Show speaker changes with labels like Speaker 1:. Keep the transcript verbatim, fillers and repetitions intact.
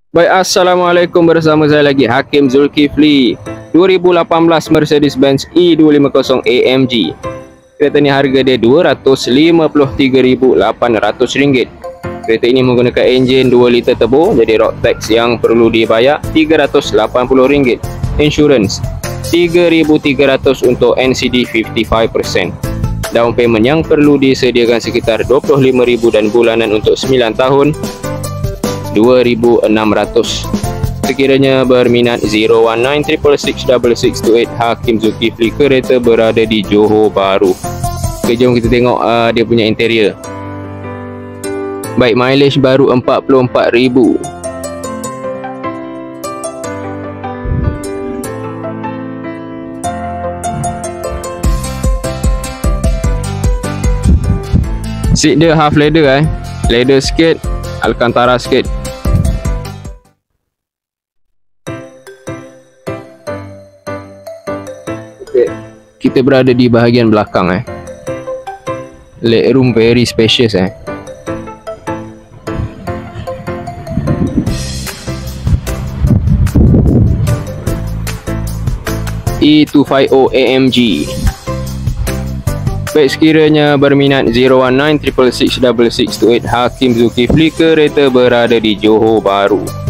Speaker 1: Baik, Assalamualaikum, bersama saya lagi Hakim Zulkifli. dua ribu lapan belas Mercedes-Benz E dua lima kosong A M G. Kereta ni harga dia dua ratus lima puluh tiga ribu lapan ratus ringgit. Kereta ini menggunakan enjin dua liter turbo, jadi road tax yang perlu dibayar tiga ratus lapan puluh ringgit. Insurans tiga ribu tiga ratus untuk N C D lima puluh lima peratus. Down payment yang perlu disediakan sekitar dua puluh lima ribu dan bulanan untuk sembilan tahun dua ribu enam ratus. Sekiranya berminat, zero one nine six six six six six two eight Hakim Zulkifli. Kereta berada di Johor Bahru. Okay, jom kita tengok uh, dia punya interior. Baik, mileage baru empat puluh empat ribu. Seat dia half leather eh. Leather sikit, Alcantara sikit. Okay, kita berada di bahagian belakang eh. Legroom very spacious eh. E dua lima nol A M G. Baik, sekiranya berminat, zero one nine six six six six six two eight Hakim Zulkifli. Kereta berada di Johor Bahru.